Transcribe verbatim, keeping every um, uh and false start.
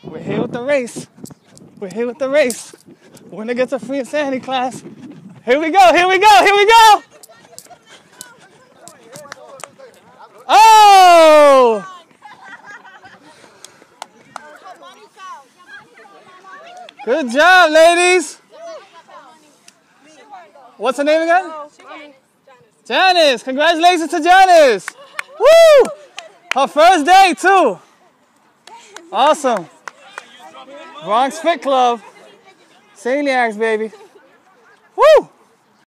We're here with the race. We're here with the race. Winner gets a free insanity class. Here we go, here we go, here we go! Oh! Good job, ladies. What's her name again? Janice. Congratulations to Janice. Woo! Her first day, too. Awesome. Bronx Fit Club. Saniacs, baby. Woo!